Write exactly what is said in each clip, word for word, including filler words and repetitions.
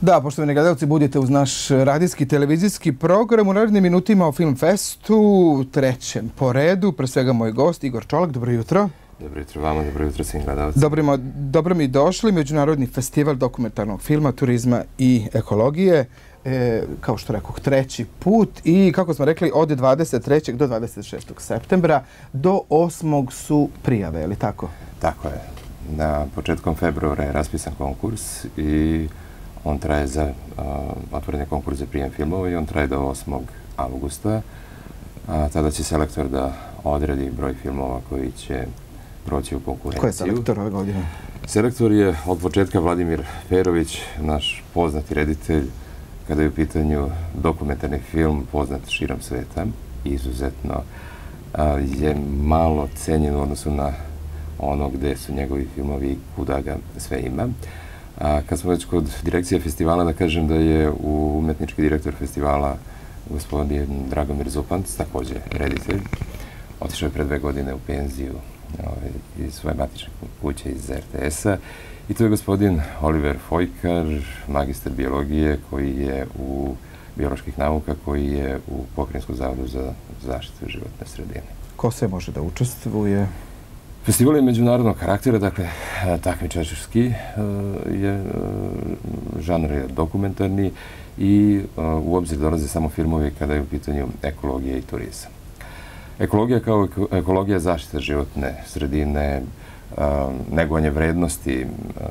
Da, poštovani gledalci, budite uz naš radijski televizijski program u narednim minutima o Film Festu, trećem po redu. Pre svega moj gost, Igor Čolak, dobro jutro. Dobro jutro vama, dobro jutro svim gledalcima. Dobro, dobro mi došli, Međunarodni festival dokumentarnog filma, turizma i ekologije. E, kao što rekoh, treći put i kako smo rekli od dvadeset trećeg do dvadeset šestog septembra do osmog su prijave, je li tako? Tako je. Na početkom februara je raspisan konkurs i on traje za uh, otvoreni konkurs za prijem filmova i on traje do osmog avgusta. A, tada će selektor da odredi broj filmova koji će proći u konkurenciju. Ko je selektor ove godine? Selektor je od početka Vladimir Perović, naš poznati reditelj, kada je u pitanju dokumentarni film poznat širom sveta. Izuzetno a, je malo cenjen u odnosu na ono gde su njegovi filmovi i kuda ga sve ima. A kad smo već kod direkcije festivala, da kažem da je u umetnički direktor festivala gospodin Dragomir Zupanc, također reditelj, otišao je pre dve godine u penziju ovaj, iz svoje matične kuće iz R T S-a. I to je gospodin Oliver Fojkar, magistar biologije koji je u bioloških nauka, koji je u Pokrajinskom zavodu za zaštitu životne sredine. Ko se može da učestvuje? Festival je međunarodnog karaktera, dakle, takmičarski je, žanr je dokumentarni i u obzir dolaze samo filmovi kada je u pitanju ekologija i turizam. Ekologija kao ekologija zaštita životne sredine, negovanje vrednosti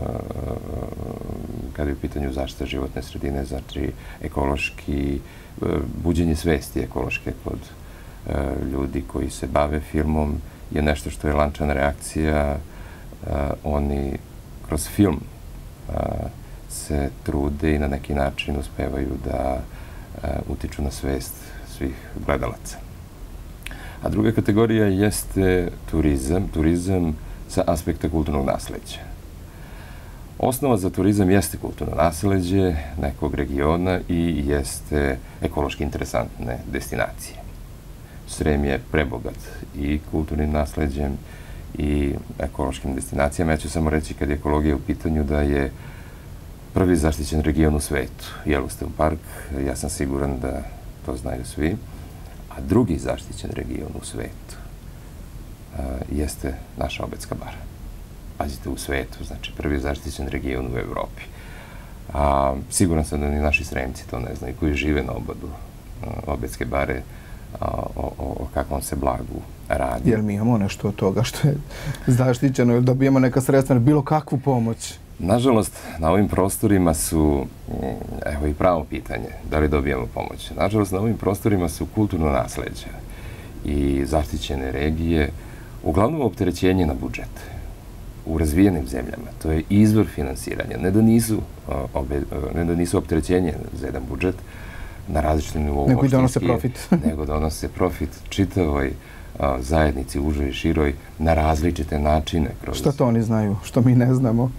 kada je u pitanju zaštita životne sredine, znači ekološki, buđenje svesti ekološke kod ljudi koji se bave filmom, je nešto što je lančana reakcija. Oni kroz film se trude i na neki način uspevaju da utiču na svest svih gledalaca. A druga kategorija jeste turizam, turizam sa aspekta kulturnog nasleđa. Osnova za turizam jeste kulturno nasleđe nekog regiona i jeste ekološki interesantne destinacije. Srem je prebogat i kulturnim nasleđem i ekološkim destinacijama. Ja ću samo reći kad je ekologija u pitanju da je prvi zaštićen region u svetu, Yellowstone Park, ja sam siguran da to znaju svi, a drugi zaštićen region u svetu a, jeste naša Obedska bara. Pazite, u svetu, znači prvi zaštićen region u Evropi. A, siguran sam da ni naši Sremci to ne znaju, koji žive na obodu Obedske bare, O, o, o kakvom se blagu radi. Jer mi imamo nešto od toga što je zaštićeno ili dobijemo neka sredstva, bilo kakvu pomoć? Nažalost, na ovim prostorima su, evo i pravo pitanje, da li dobijemo pomoć. Nažalost, na ovim prostorima su kulturno nasleđe i zaštićene regije, uglavnom opterećenje na budžet. U razvijenim zemljama, to je izvor finansiranja. Ne da nisu, obe, ne da nisu opterećenje za jedan budžet, na različitim nivou nego i donose profit. nego donose profit čitavoj a, zajednici, užoj i široj, na različite načine. Kroz... Šta to oni znaju, što mi ne znamo?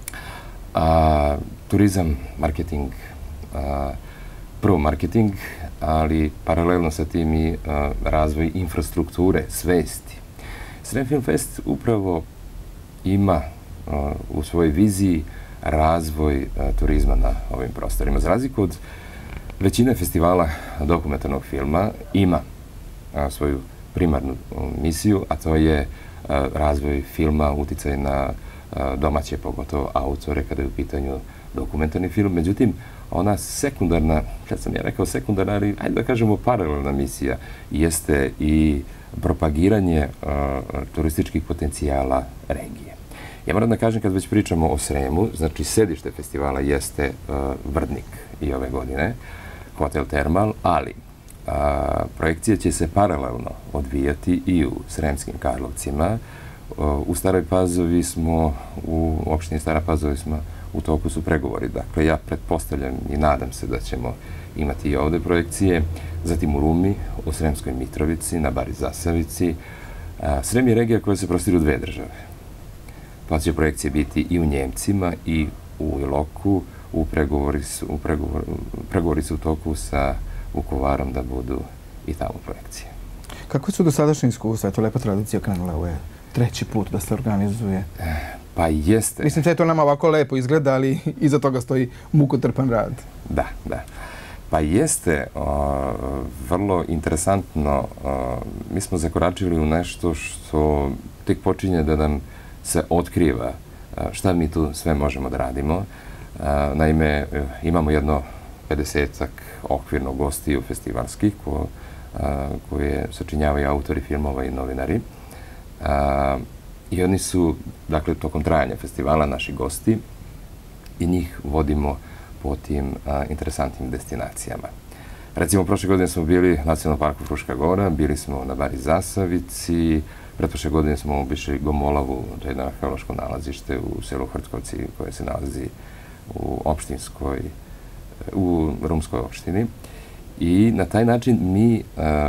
A, turizam, marketing, a, prvo marketing, ali paralelno sa tim i a, razvoj infrastrukture, svesti. Srem Film Fest upravo ima a, u svojoj viziji razvoj a, turizma na ovim prostorima. Za razliku od većina festivala dokumentarnog filma ima a, svoju primarnu misiju, a to je a, razvoj filma, uticaj na a, domaće, pogotovo autore, kada je u pitanju dokumentarni film. Međutim, ona sekundarna, kad sam ja rekao sekundarna, ali ajde da kažemo paralelna misija, jeste i propagiranje a, turističkih potencijala regije. Ja moram da kažem, kad već pričamo o Sremu, znači sedište festivala jeste a, Vrdnik i ove godine, Hotel Termal, ali a, projekcije će se paralelno odvijati i u Sremskim Karlovcima. O, u Staroj Pazovi smo, u opštini Stara Pazova smo, u toku su pregovori. Dakle, ja pretpostavljam i nadam se da ćemo imati i ovde projekcije. Zatim u Rumi, u Sremskoj Mitrovici, na Bari Zasavici. A, Srem je regija koja se prostire u dve države. Pa će projekcije biti i u Njemcima i u Iloku. U pregovori su, u pregovor, pregovori su u toku sa Vukovarom da budu i tamo projekcije. Kako su do sadašnje iskustva? Je to lepa tradicija krenula, ovo je treći put da se organizuje. Pa jeste. Mislim da je to nama ovako lepo izgleda, ali iza toga stoji mukotrpan rad. Da, da. Pa jeste vrlo interesantno. Mi smo zakoračili u nešto što tek počinje da nam se otkriva šta mi tu sve možemo da radimo. Naime, imamo jedno pedesetak okvirno gostiju festivalskih koje sačinjavaju autori filmova i novinari. I oni su, dakle, tokom trajanja festivala naši gosti i njih vodimo po tim interesantnim destinacijama. Recimo, prošle godine smo bili u Nacionalnom parku Fruška Gora, bili smo na Bari Zasavici, pretprošle godine smo obišli Gomolavu, to je jedno arheološko nalazište u selu Hrtkovci koje se nalazi u opštinskoj, u Rumskoj opštini. I na taj način mi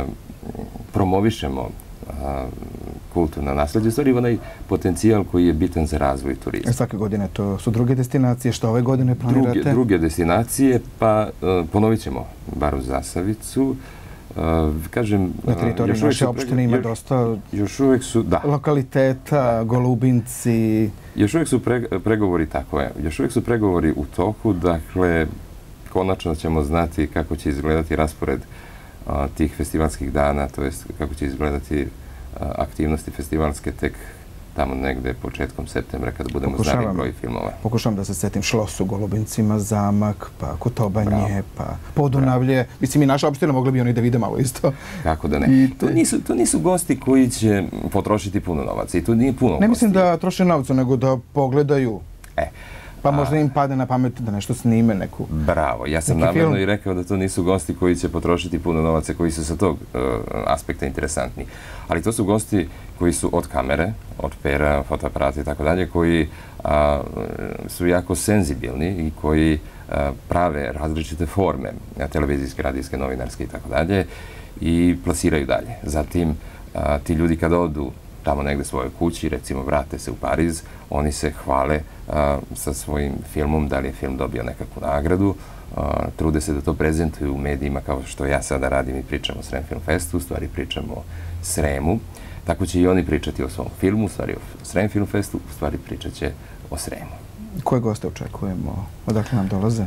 promovišemo kulturno nasleđe, u stvari onaj potencijal koji je bitan za razvoj turizma. Svake godine to su druge destinacije, što ove godine planirate? Druge, druge destinacije, pa ponovit ćemo Baru Zasavicu. Kažem, na teritoriji naše opštine ima dosta još uvek su, da, lokaliteta, Golubinci. Još uvek su pregovori, tako je, još uvek su pregovori u toku, dakle, konačno ćemo znati kako će izgledati raspored tih festivalskih dana, to jest kako će izgledati aktivnosti festivalske tek tamo negde početkom septembra kada budemo znali broj filmova. Pokušavam da se setim Šlos u Golubincima, Zamak, pa Kutobanje, pa Podunavlje. Mislim, i naša opština mogli bi oni da vide malo isto. Kako da ne. To nisu gosti koji će potrošiti puno novaca i to nije puno gosti. Ne mislim da troše novca, nego da pogledaju. E. Pa možda im pade na pamet da nešto snime, neku... Bravo. Ja sam namjerno i rekao da to nisu gosti koji će potrošiti puno novaca, koji su sa tog aspekta interesantni. Ali to su gosti koji su od kamere, od pera, fotoaparata i tako dalje, koji su jako senzibilni i koji prave različite forme, televizijske, radijske, novinarske i tako dalje, i plasiraju dalje. Zatim, ti ljudi kada odu tamo negde svojoj kući, recimo vrate se u Pariz, oni se hvale sa svojim filmom, da li je film dobio nekakvu nagradu, trude se da to prezentuju u medijima kao što ja sada radim i pričam o Srem Film Festu, u stvari pričam o Sremu. Tako će i oni pričati o svom filmu, u stvari o Srem Film Festu, u stvari pričat će o Sremu. Koje goste očekujemo? Odakle nam dolaze?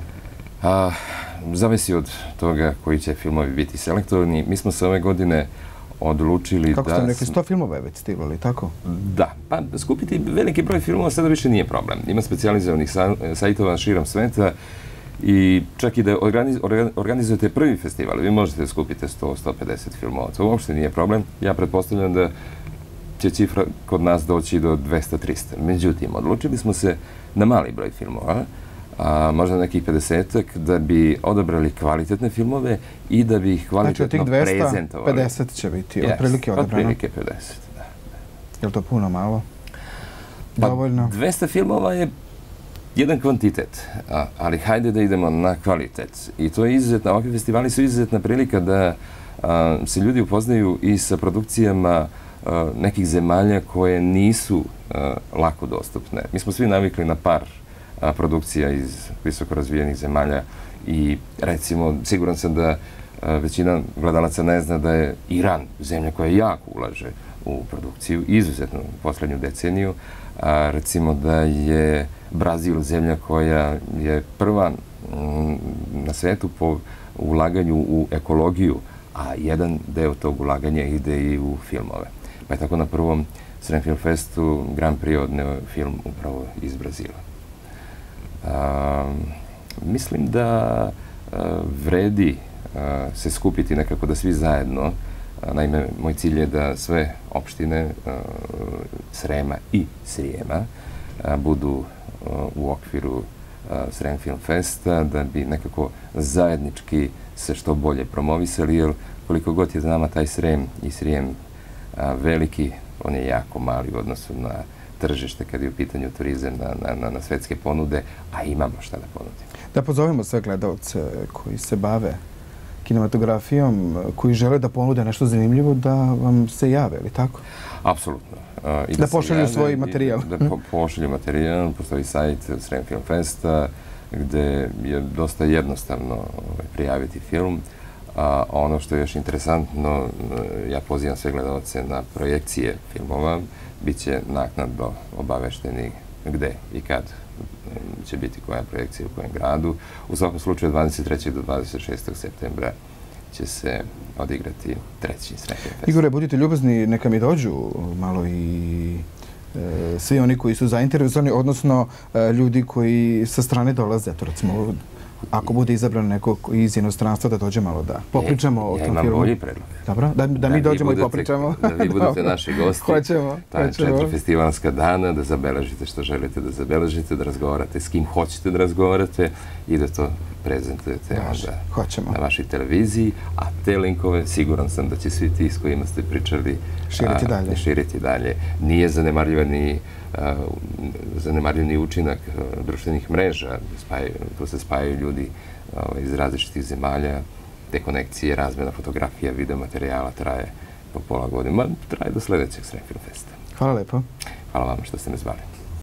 Zavisi od toga koji će filmovi biti selektovani. Mi smo se ove godine odlučili da... Kako ste rekli, sto filmova je već stiglo, ali tako? Da, pa skupiti veliki broj filmova sada više nije problem. Ima specijalizovanih sajtova širom sveta i čak i da organizujete prvi festival, vi možete da skupite sto do sto pedeset filmova. To uopšte nije problem. Ja pretpostavljam da će cifra kod nas doći do dvesta do trista. Međutim, odlučili smo se na mali broj filmova, možda nekih pedesetak, da bi odabrali kvalitetne filmove i da bi ih kvalitetno prezentovali. Znači, od tih dvesta pedeset će biti otprilike odabrano? Otprilike pedeset, da. Je li to puno, malo? Dovoljno? dvesta filmova je jedan kvantitet, ali hajde da idemo na kvalitet. I to je izuzetno, ovakvi festivali su izuzetna prilika da se ljudi upoznaju i sa produkcijama nekih zemalja koje nisu lako dostupne. Mi smo svi navikli na par produkcija iz visoko razvijenih zemalja i recimo siguran sam da većina gledalaca ne zna da je Iran zemlja koja jako ulaže u produkciju, izuzetno u poslednju deceniju. Recimo da je Brazil zemlja koja je prva na svetu po ulaganju u ekologiju, a jedan deo tog ulaganja ide i u filmove. Pa je tako na prvom Srem Film Festu Grand Prix odneo film upravo iz Brazila. Mislim da vredi se skupiti nekako da svi zajedno, naime, moj cilj je da sve opštine Srema i Srijema budu u okviru Srem Film Festa, da bi nekako zajednički se što bolje promovisali, jer koliko god je nama taj Srem i Srijem veliki, on je jako mali u odnosu na tržište kad je u pitanju turizam na svetske ponude, a imamo šta da ponudimo. Da pozovemo sve gledalce koji se bave kinematografijom, koji žele da ponude nešto zanimljivo, da vam se jave, ili tako? Apsolutno. Da pošalju svoj materijal. Da pošalju materijal. Postoji sajt Srem Film Festa gde je dosta jednostavno prijaviti film. Ono što je još interesantno, ja pozivam sve gledalce na projekcije filmova. Biće naknadno obavešteni gde i kad će biti koja projekcija u kojem gradu. U svakom slučaju dvadeset trećeg do dvadeset šestog septembra će se odigrati treći Sremfilm festival. Igore, budite ljubazni, neka mi dođu malo i e, svi oni koji su zainteresovani, odnosno e, ljudi koji sa strane dolaze. To recimo, ako bude izabrano neko iz inostranstva, da dođe malo da popričamo o tom filmu. Ja imam bolji predlog. Dobro, da, da mi dođemo i popričamo. Da vi budete naši gosti. Hoćemo. Ta je četiri festivalska dana, da zabeležite što želite da zabeležite, da razgovarate s kim hoćete da razgovarate i da to prezentujete onda na vašoj televiziji. A te linkove, siguran sam da će svi ti s kojima ste pričali širiti dalje. Nije zanemarljivan ni zanemarljiv učinak društvenih mreža. Tu se spajaju ljudi iz različitih zemalja. Te konekcije, razmjena fotografija, videomaterijala traje po pola godine. Traje do sljedećeg Sremfilm Festa. Hvala lepo. Hvala vam što ste me zvali.